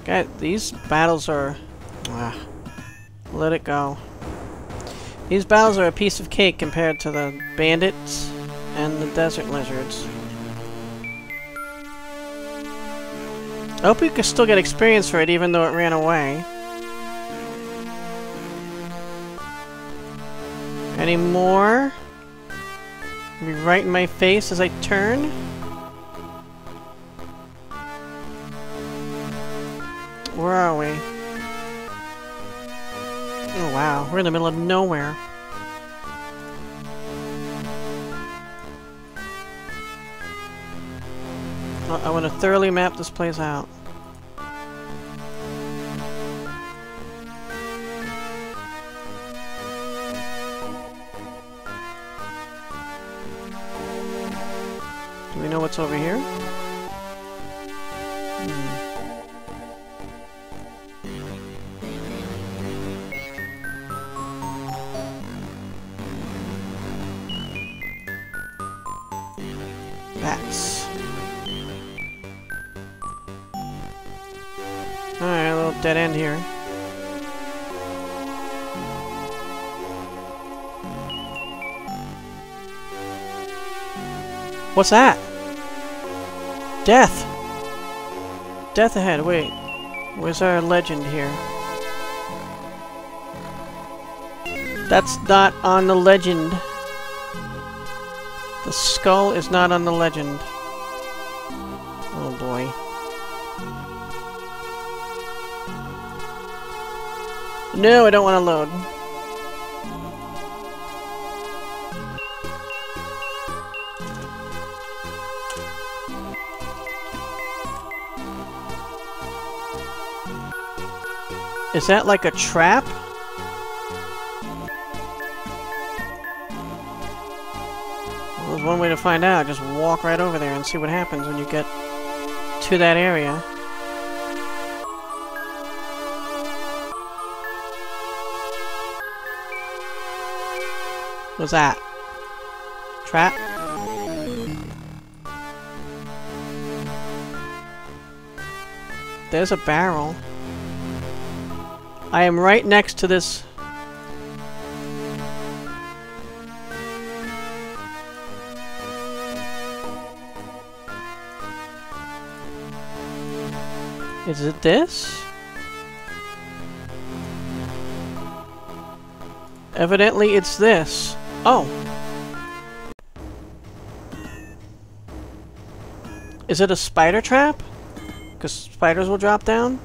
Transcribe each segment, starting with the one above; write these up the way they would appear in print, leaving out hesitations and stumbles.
God, these battles are... let it go. These battles are a piece of cake compared to the bandits and the desert lizards. I hope you can still get experience for it even though it ran away. Any more? Be right in my face as I turn. Where are we? Oh wow, we're in the middle of nowhere. I want to thoroughly map this place out. Do we know what's over here? Bats. Alright, a little dead end here. What's that? Death! Death ahead, wait. Where's our legend here? That's not on the legend. The skull is not on the legend. Oh boy. No, I don't want to load. Is that like a trap? Well, there's one way to find out. Just walk right over there and see what happens when you get to that area. What's that? Trap? There's a barrel. I am right next to this. Is it this? Evidently it's this. Oh. Is it a spider trap? Because spiders will drop down?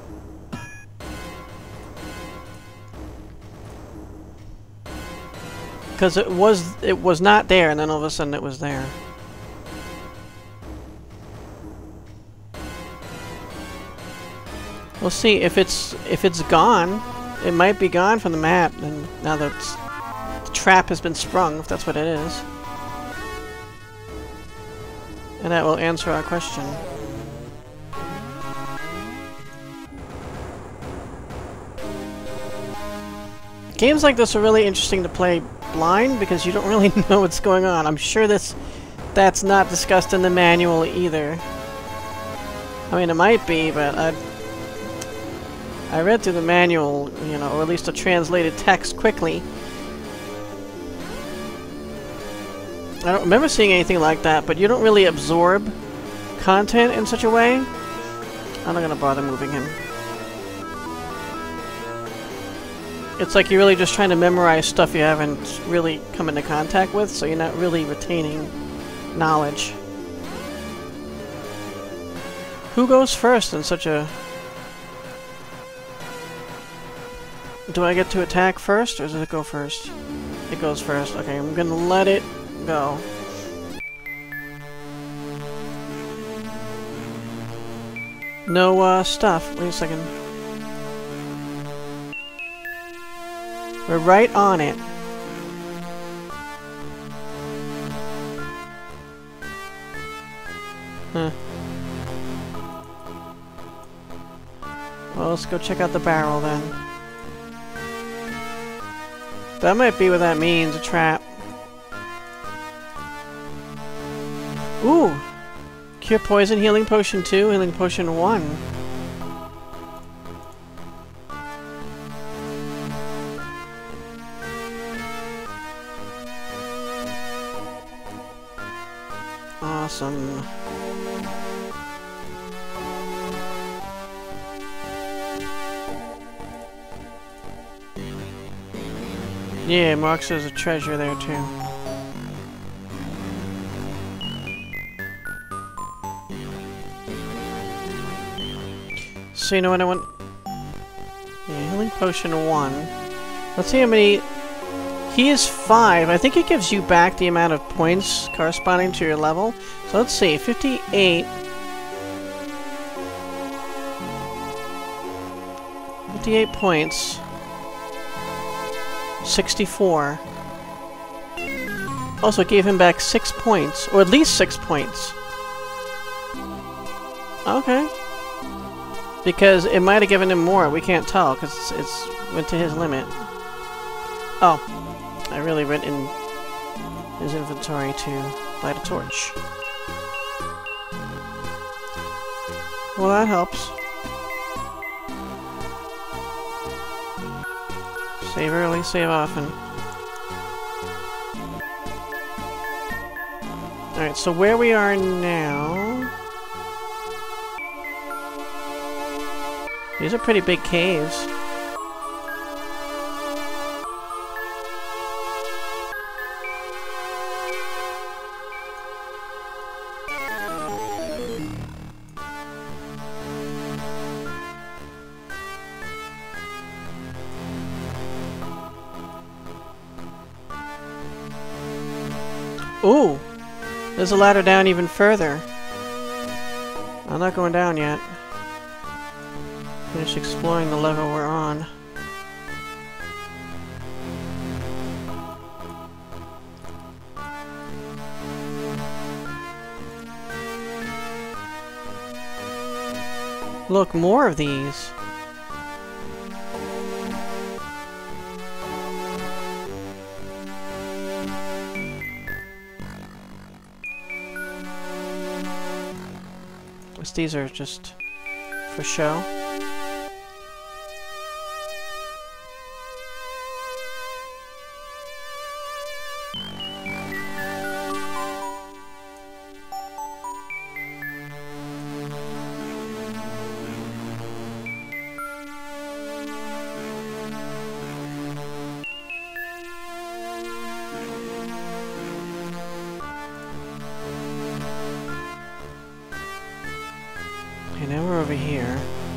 Because it was not there, and then all of a sudden it was there. We'll see if it's gone. It might be gone from the map, and now that the trap has been sprung, if that's what it is. And that will answer our question. Games like this are really interesting to play blind because you don't really know what's going on. I'm sure that's not discussed in the manual either. I mean, it might be, but I read through the manual, you know, or at least a translated text quickly. I don't remember seeing anything like that, but you don't really absorb content in such a way. I'm not gonna bother moving him. It's like you're really just trying to memorize stuff you haven't really come into contact with, so you're not really retaining knowledge. Who goes first in such a... Do I get to attack first, or does it go first? It goes first. Okay, I'm gonna let it go. No, stuff. Wait a second. We're right on it. Huh. Well, let's go check out the barrel then. That might be what that means, a trap. Ooh! Cure poison, healing potion 2, healing potion 1. Awesome. Yeah, Mark says a treasure there too. So you know what I want? Yeah, healing potion 1. Let's see how many... He is 5. I think it gives you back the amount of points corresponding to your level. So let's see, 58. 58 points. 64. Also, it gave him back 6 points, or at least 6 points. Okay. Because it might have given him more, we can't tell, because it's went to his limit. Oh. I really went in his inventory to light a torch. Well, that helps. Save early, save often. Alright, so where we are now... These are pretty big caves. Ooh! There's a ladder down even further. I'm not going down yet. Finish exploring the level we're on. Look, more of these. These are just for show. Okay, now we're over here.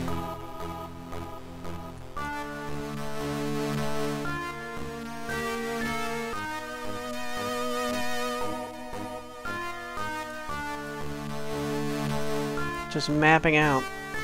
Just mapping out.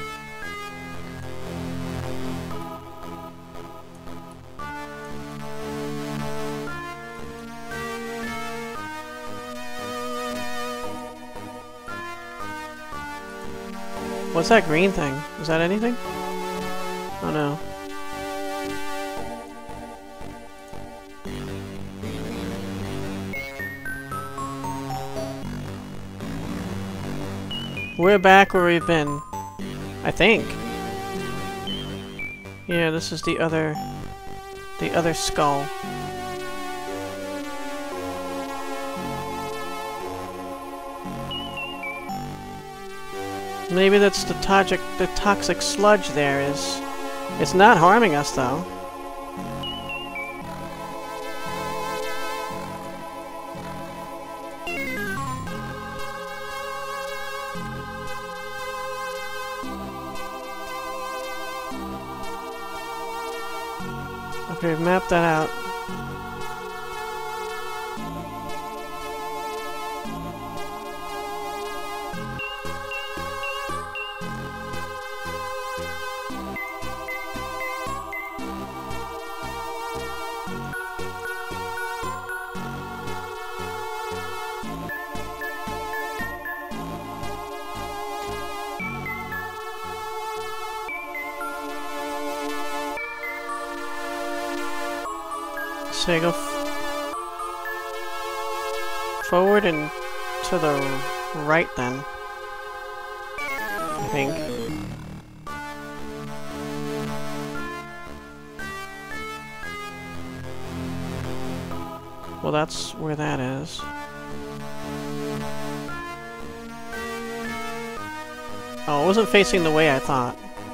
What's that green thing? Is that anything? Oh no. We're back where we've been. I think. Yeah, this is the other skull. Maybe that's the toxic sludge there is. It's not harming us though. Okay, we've mapped that out. So you go forward and to the right then, I think. Well, that's where that is. Oh, it wasn't facing the way I thought.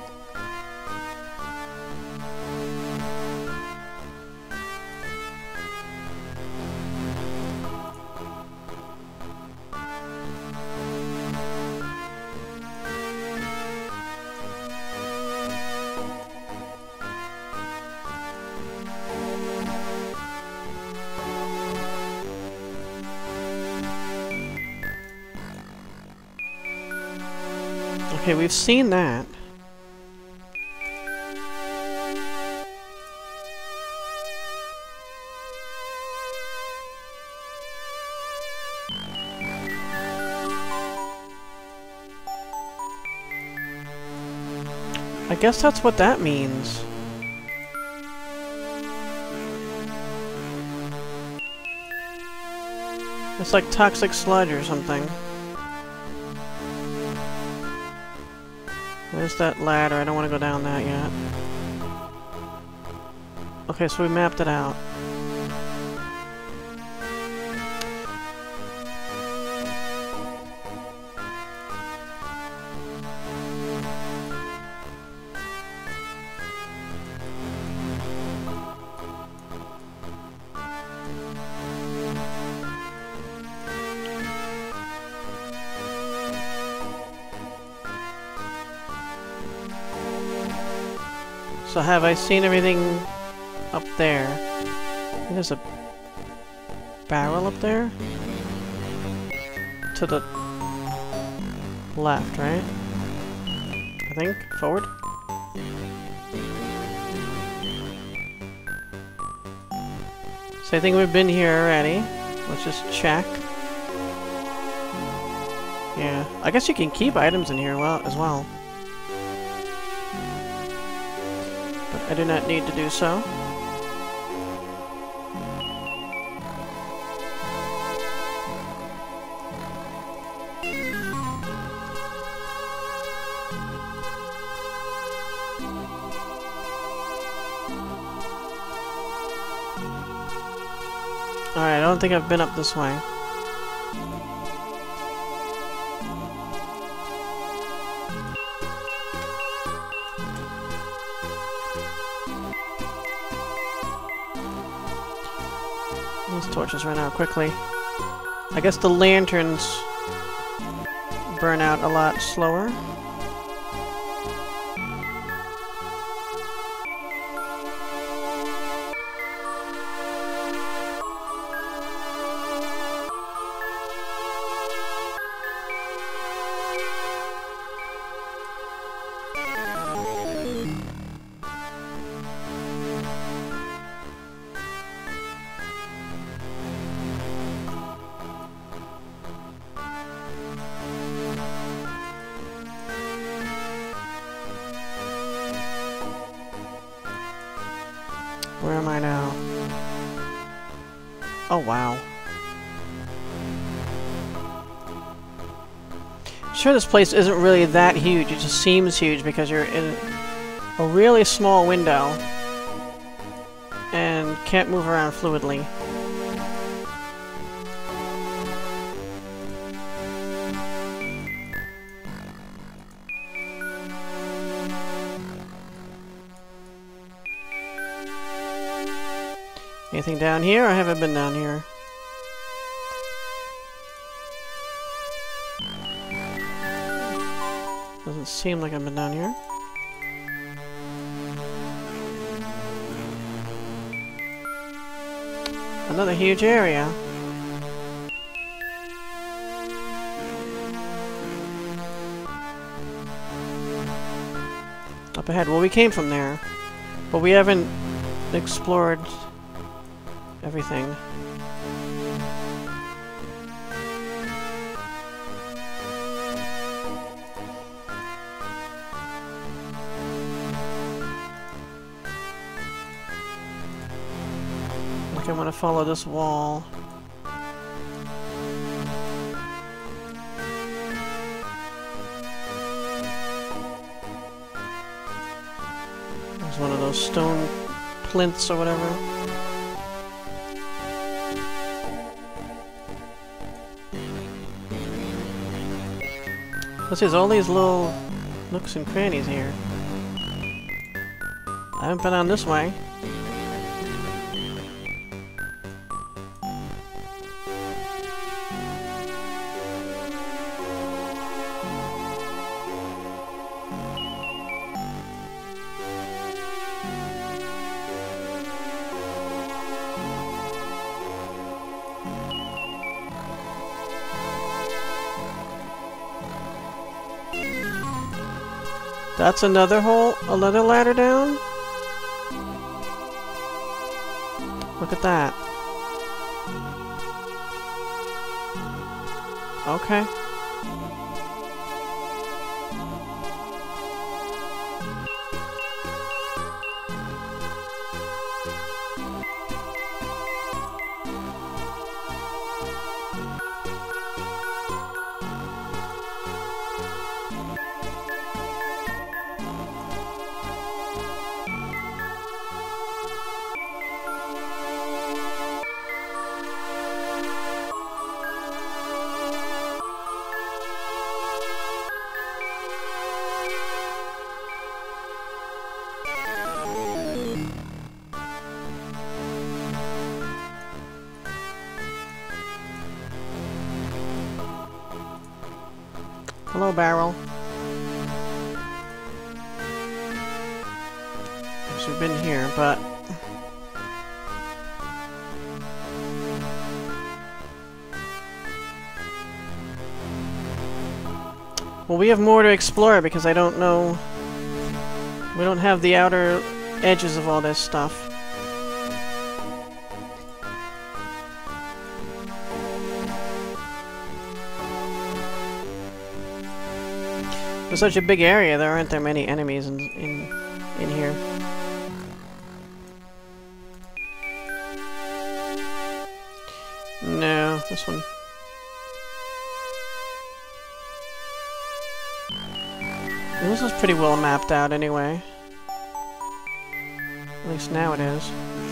Okay, we've seen that. I guess that's what that means. It's like toxic sludge or something. There's that ladder. I don't want to go down that yet. Okay, so we mapped it out. So have I seen everything up there? There's a barrel up there? To the left, right? I think. Forward? So I think we've been here already. Let's just check. Yeah. I guess you can keep items in here as well. I do not need to do so. Alright, I don't think I've been up this way. These torches run out quickly. I guess the lanterns burn out a lot slower. Where am I now? Oh, wow. Sure, this place isn't really that huge. It just seems huge because you're in a really small window and can't move around fluidly. Anything down here? I haven't been down here. Doesn't seem like I've been down here. Another huge area. Up ahead. Well, we came from there, but we haven't explored everything. I want to follow this wall. There's one of those stone plinths or whatever. Plus there's all these little nooks and crannies here. I haven't been on this way. That's another hole, another ladder down? Look at that. Okay. Hello, barrel. So we've been here, but... well, we have more to explore because I don't know... we don't have the outer edges of all this stuff. It's such a big area, there aren't that many enemies in here. No, this one. This is pretty well mapped out anyway. At least now it is.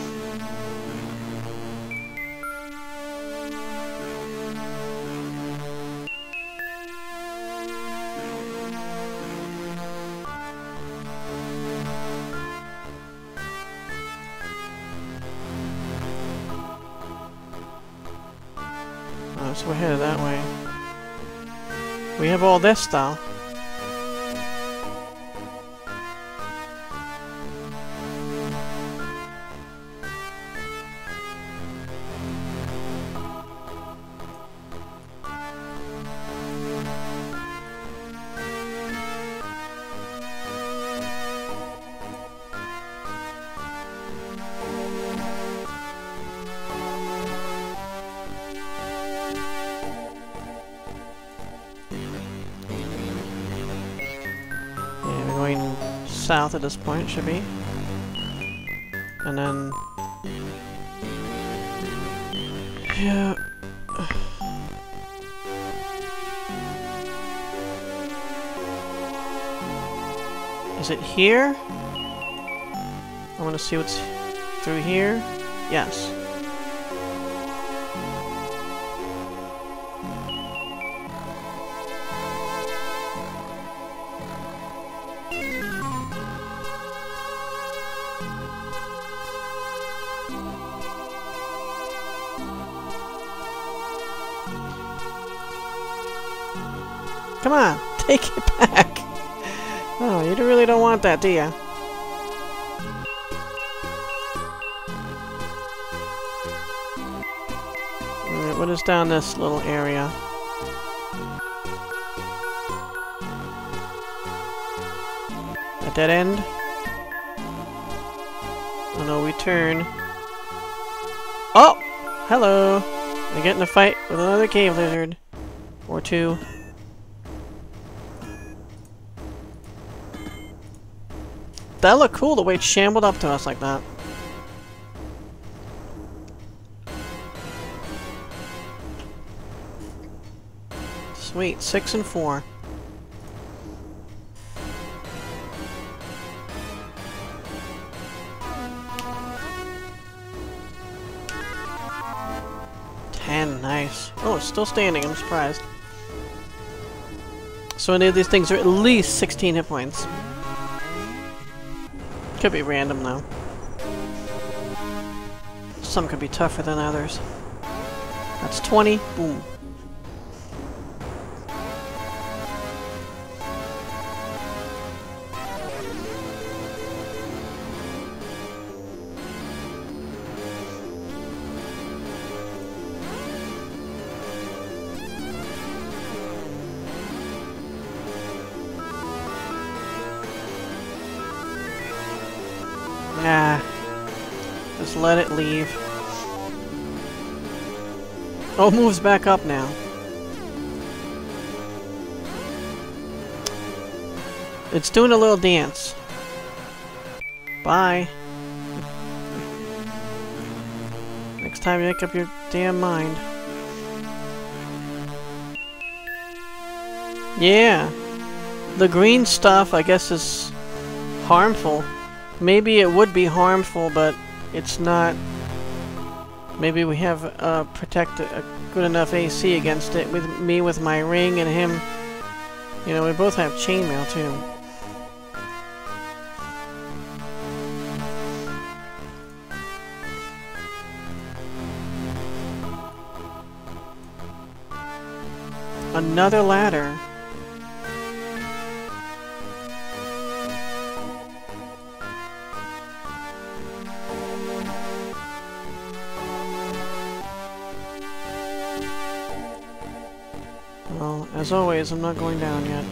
So we're headed that way. We have all this though. South at this point, should be. And then... yeah... is it here? I want to see what's through here. Yes. Come on, take it back. Oh, you really don't want that, do you? Alright, what is down this little area? A dead end? Oh no, we turn. Oh! Hello! I get in a fight with another cave lizard. Or two. That looked cool, the way it shambled up to us like that. Sweet, 6 and 4. Nice. Oh, it's still standing, I'm surprised. So any of these things are at least 16 hit points. Could be random though. Some could be tougher than others. That's 20. Boom. Nah. Just let it leave. Oh, it moves back up now. It's doing a little dance. Bye. Next time you make up your damn mind. Yeah. The green stuff, I guess, is harmful. Maybe it would be harmful, but it's not. Maybe we have a good enough AC against it. With me with my ring and him, you know, we both have chainmail too. Another ladder. Well, as always, I'm not going down yet.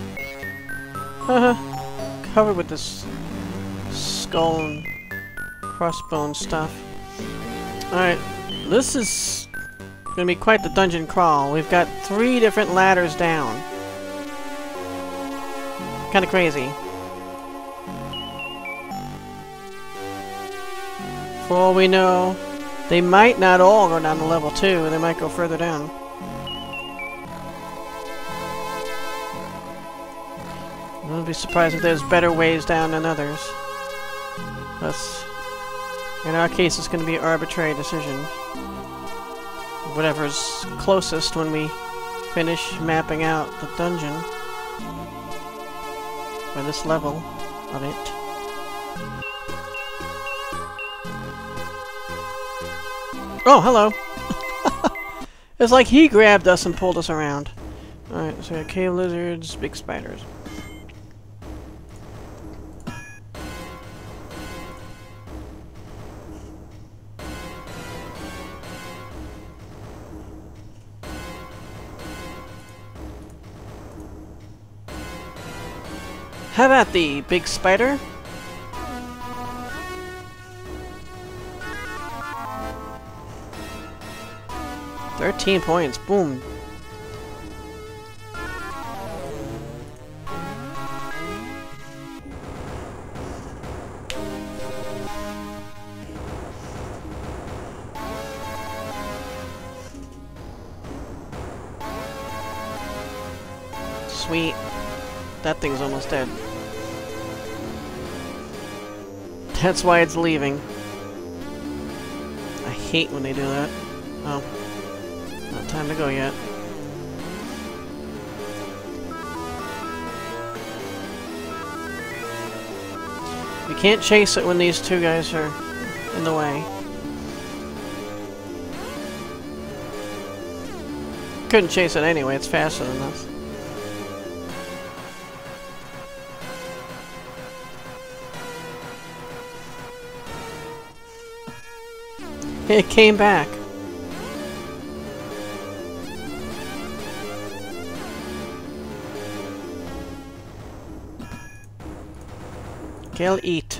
Haha. Covered with this skull and crossbone stuff. Alright, this is gonna be quite the dungeon crawl. We've got 3 different ladders down. Kinda crazy. For all we know, they might not all go down to level 2, they might go further down. I wouldn't be surprised if there's better ways down than others. That's, in our case, it's going to be an arbitrary decision. Whatever's closest when we finish mapping out the dungeon. For this level of it. Oh, hello! It's like he grabbed us and pulled us around. Alright, so we got cave lizards, big spiders. How about the big spider? $13 points. Boom. Sweet. That thing's almost dead. That's why it's leaving. I hate when they do that. Oh. Not time to go yet. We can't chase it when these 2 guys are in the way. Couldn't chase it anyway, it's faster than us. It came back. Kill, eat.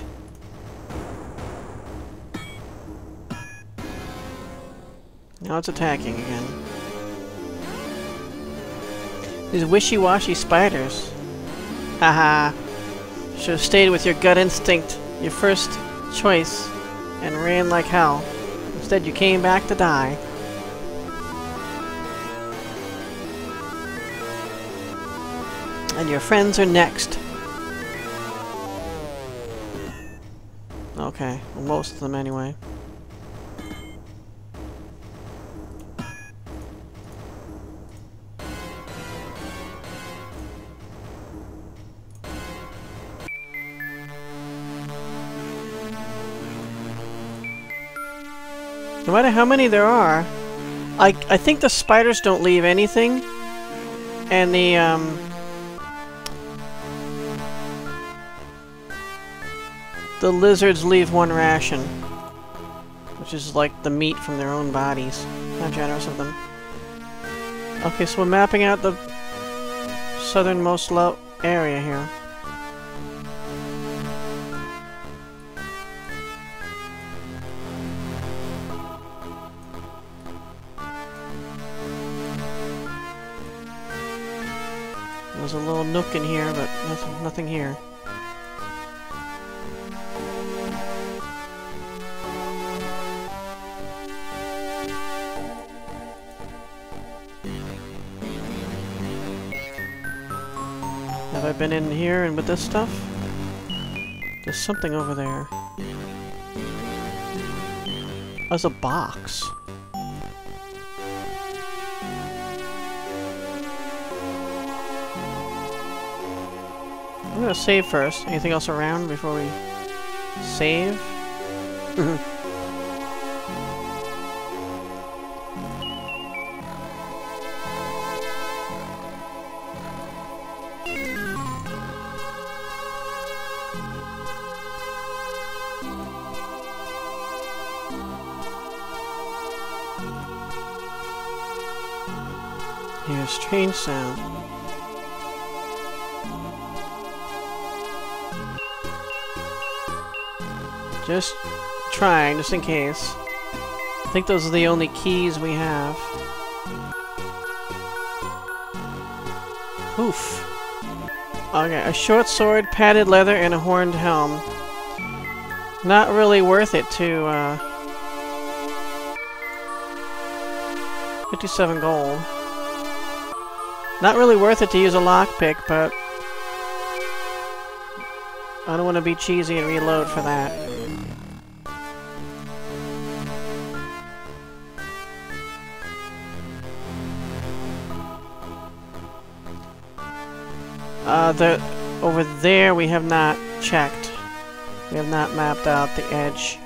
Now it's attacking again. These wishy-washy spiders. Haha. Should have stayed with your gut instinct, your first choice, and ran like hell. Instead, you came back to die. And your friends are next. Okay, well, most of them anyway. No matter how many there are, I think the spiders don't leave anything, and the lizards leave one ration, which is like the meat from their own bodies. How generous of them. Okay, so we're mapping out the southernmost area here. There's a little nook in here, but nothing here. Have I been in here and with this stuff? There's something over there. There's a box. I'm gonna save first. Anything else around before we save? Here's strange sound. Just trying, just in case. I think those are the only keys we have. Oof. Okay, a short sword, padded leather, and a horned helm. Not really worth it to, 57 gold. Not really worth it to use a lockpick, but I don't want to be cheesy and reload for that. Over there we have not checked. We have not mapped out the edge.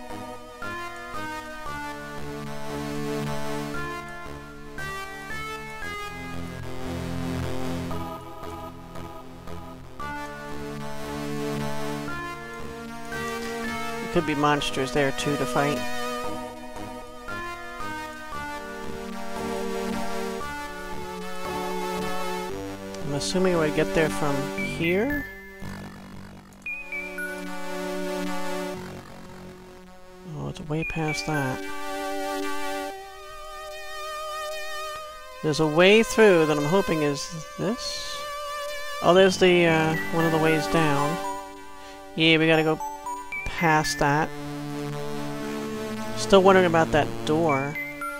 Could be monsters there too to fight. I'm assuming I would get there from here? Oh, it's way past that. There's a way through that I'm hoping is this? Oh, there's the, one of the ways down. Yeah, we gotta go past that. Still wondering about that door.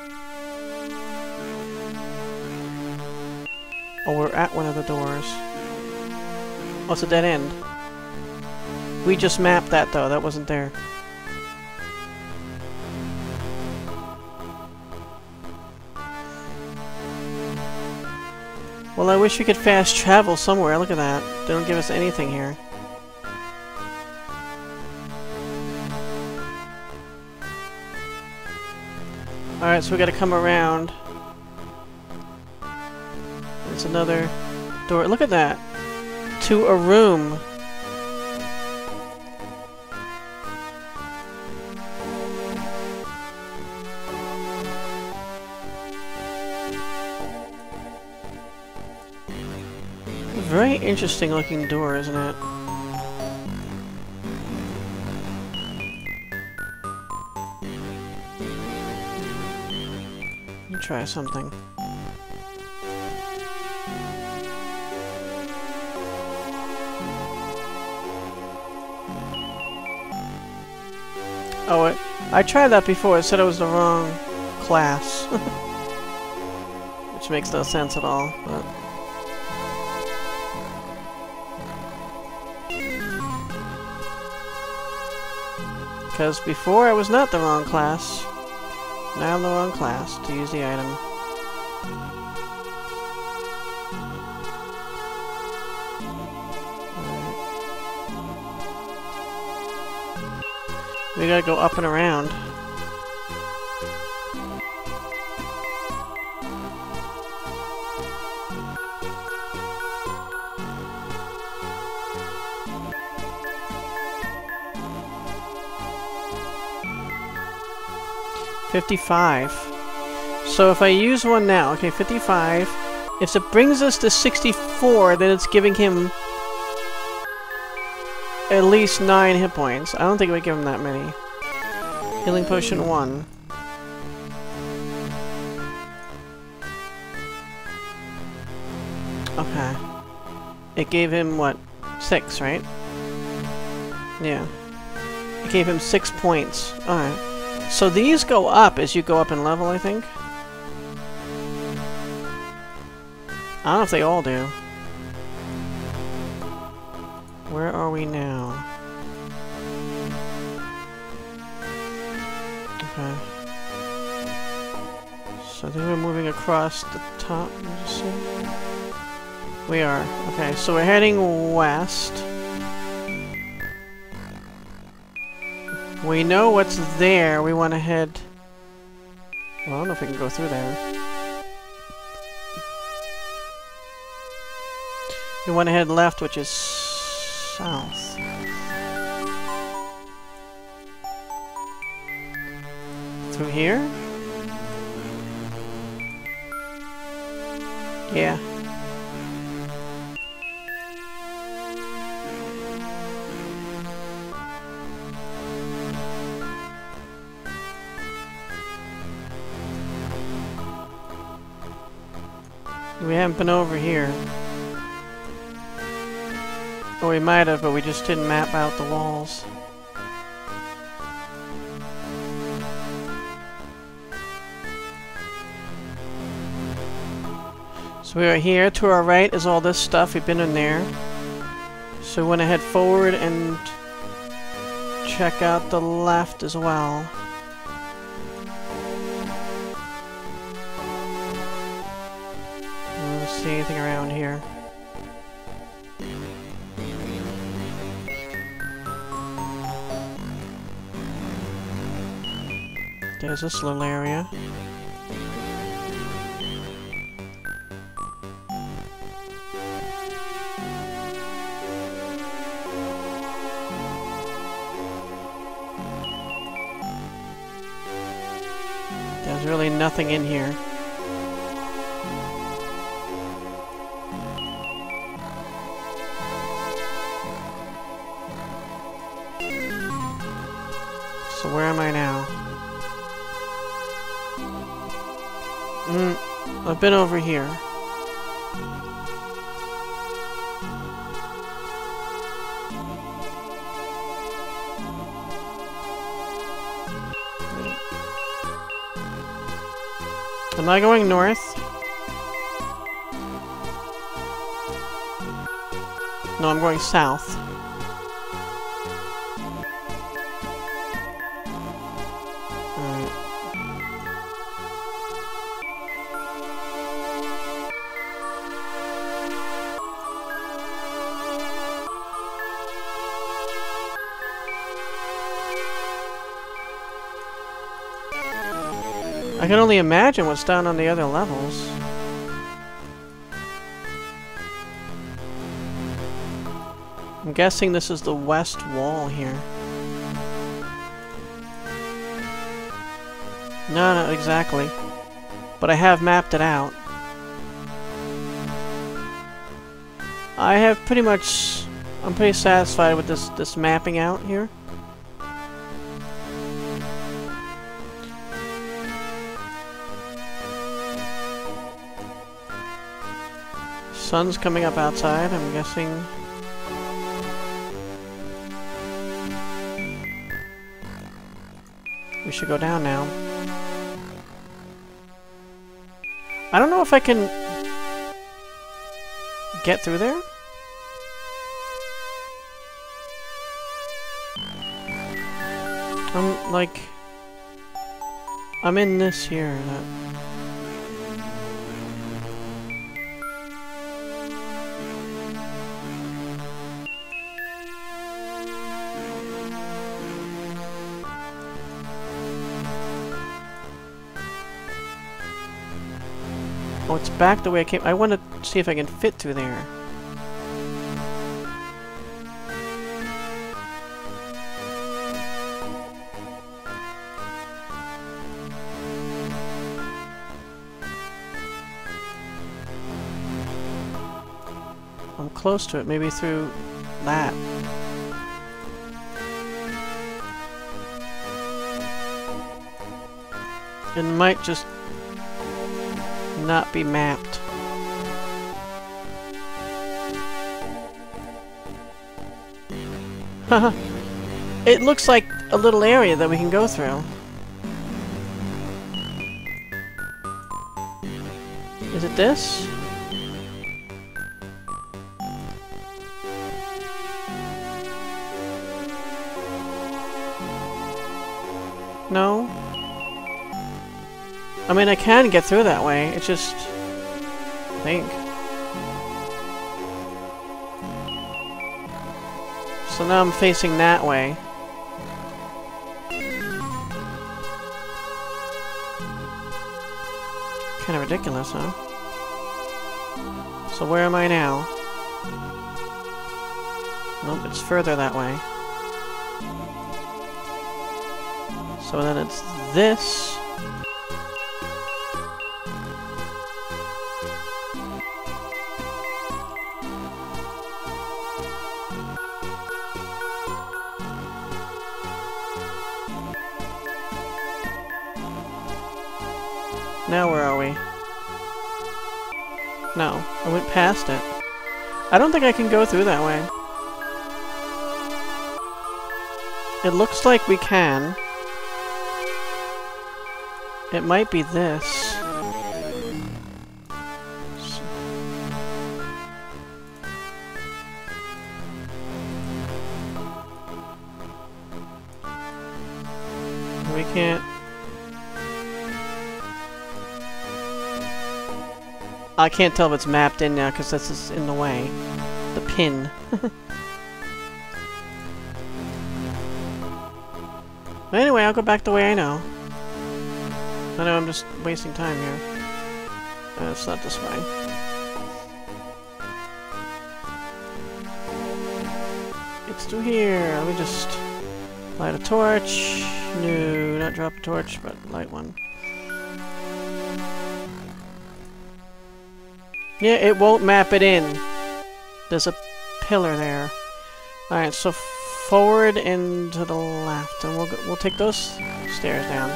Oh, we're at one of the doors. Oh, it's a dead end. We just mapped that, though. That wasn't there. Well, I wish we could fast travel somewhere. Look at that. They don't give us anything here. Alright, so we gotta come around. It's another door. Look at that! To a room. A very interesting looking door, isn't it? Let me try something. Oh, I tried that before. It said it was the wrong class. Which makes no sense at all, but... Because before I was not the wrong class. Now I'm the wrong class to use the item. We gotta go up and around. 55. So if I use one now, okay, 55. If it brings us to 64, then it's giving him at least 9 hit points. I don't think it would give him that many. Healing potion 1. Okay. It gave him, what, 6, right? Yeah. It gave him 6 points. Alright. So these go up as you go up in level, I think? I don't know if they all do. Where are we now? Okay. So I think we're moving across the top. Let me just see. We are. Okay, so we're heading west. We know what's there. We want to head... Well, I don't know if we can go through there. We want to head left, which is south. Through here? Yeah. We haven't been over here. Or we might have, but we just didn't map out the walls. So we are here. To our right is all this stuff. We've been in there. So we want to head forward and check out the left as well. I don't see anything around here. There's this little area. There's really nothing in here. So where am I now? I've been over here. Am I going north? No, I'm going south. I can only imagine what's down on the other levels. I'm guessing this is the west wall here. No, not exactly. But I have mapped it out. I have pretty much... I'm pretty satisfied with this mapping out here. Sun's coming up outside, I'm guessing. We should go down now. I don't know if I can get through there. I'm in this here. Oh, it's back the way I came. I want to see if I can fit through there. I'm close to it. Maybe through that. It might just not be mapped. Haha. It looks like a little area that we can go through. Is it this? No? I mean, I can get through that way. It's just... I think. So now I'm facing that way. Kind of ridiculous, huh? So where am I now? Nope, it's further that way. So then it's this. Now where are we? No, I went past it. I don't think I can go through that way. It looks like we can. It might be this. We can't... I can't tell if it's mapped in now because this is in the way. The pin. Anyway, I'll go back the way I know. I know I'm just wasting time here. It's not this way. It's through here. Let me just light a torch. No, not drop a torch, but light one. Yeah, it won't map it in. There's a pillar there. Alright, so forward and to the left. And we'll take those stairs down.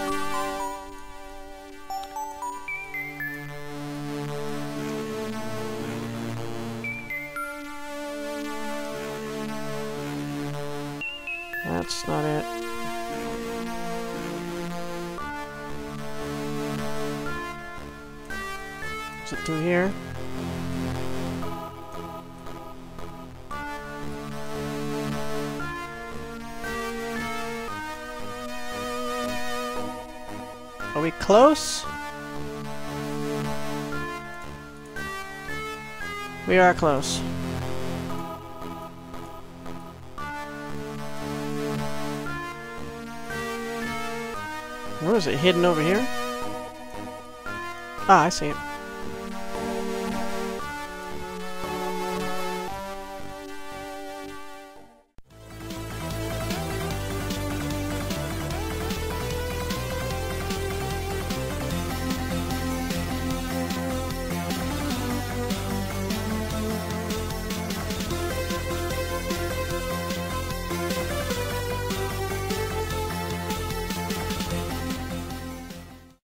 That's not it. Is it through here? Are we close? We are close. Where is it? Hidden over here? Ah, I see it.